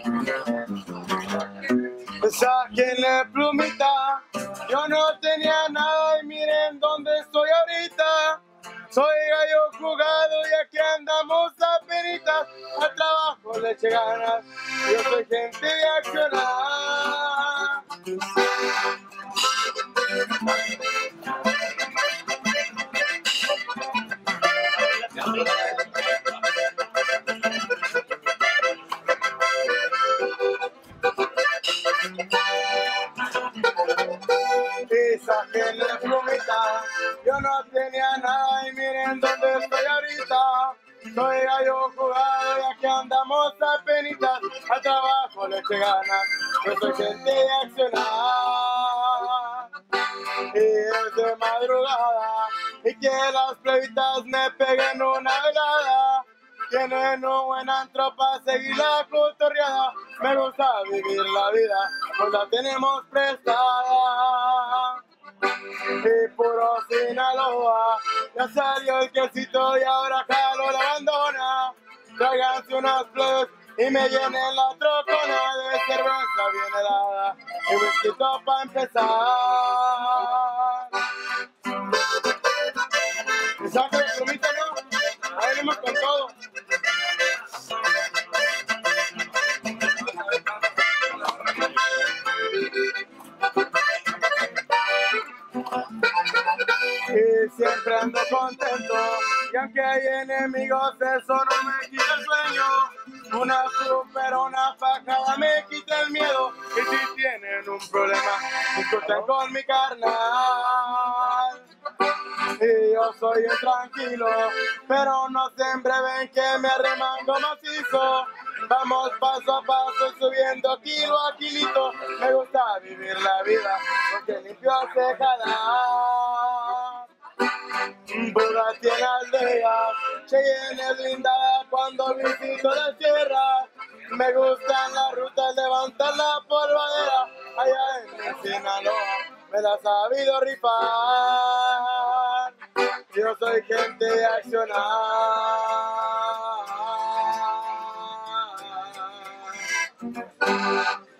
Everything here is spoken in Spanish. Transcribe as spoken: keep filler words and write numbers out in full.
Sáquenle plumita, yo no tenía nada y miren dónde estoy ahorita. Soy gallo jugado y aquí andamos apenitas, al trabajo le eché ganas, yo soy gente de accionar. Y sáquenle plumita, yo no tenía nada y miren dónde estoy ahorita. Soy gallo jugado y aquí andamos apenitas, al trabajo le eché ganas, yo soy gente de accionar. Y es de madrugada y que las plebitas me peguen una velada. Tienen un buen antro para seguir la cotorreada. Me gusta vivir la vida, pues la tenemos prestada. Y puro Sinaloa, ya salió el quesito y ahora Jalo la abandona. Tráiganse unas plebes y me llenen la trocona de cerveza bien helada y whisky para empezar. Y saca el plumita, ¿no? Ahí venimos con todo. Y siempre ando contento, y aunque hay enemigos, eso no me quita el sueño. Una super, una fajada me quita el miedo, y si tienen un problema, discuten con mi carnal. Y yo soy un tranquilo, pero no siempre ven que me arremango macizo. Vamos paso a paso subiendo kilo a kilito. Me gusta vivir la vida porque limpio se jalar. Buda tiene aldeas, Cheyenne es linda cuando visito la sierra. Me gustan las rutas, levantar la polvadera. Allá en Sinaloa me la he sabido rifar. Yo soy gente de accionar.